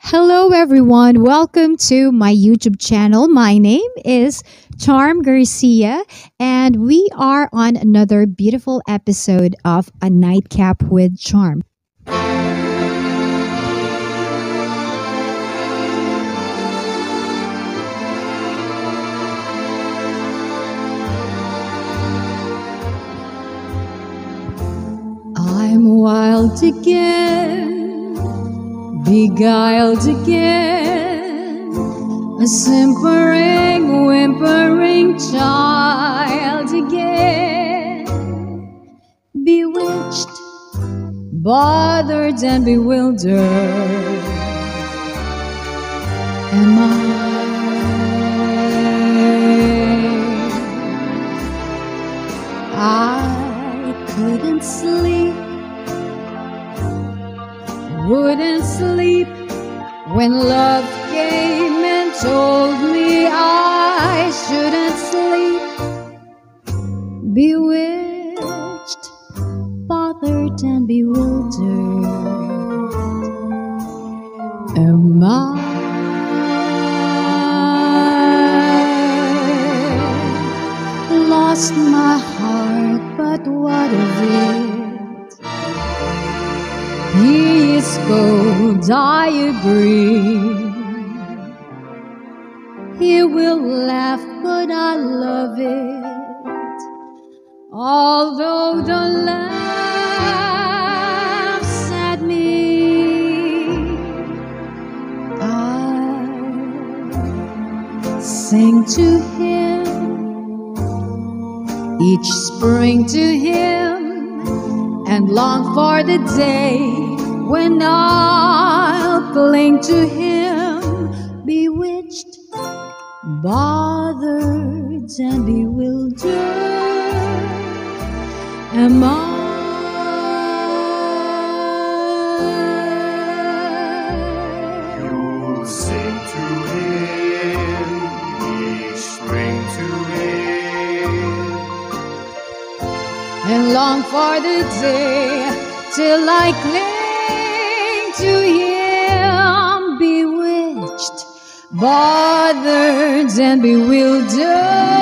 Hello, everyone. Welcome to my YouTube channel. My name is Charm Garcia, and we are on another beautiful episode of A Nightcap with Charm. I'm wild again, beguiled again, a simpering, whimpering child again, bewitched, bothered and bewildered. Am I couldn't sleep, wouldn't sleep when love came and told me I shouldn't sleep. Bewitched, bothered and bewildered. Am I lost my heart, but what of it? He is cold, I agree. He will laugh, but I love it. Although the laughs at me, I sing to him each spring to him, and long for the day when I'll cling to him. Bewitched, bothered and bewildered. Am I You'll sing to him, each spring to him, and long for the day till I cling to him, bewitched, bothered and bewildered.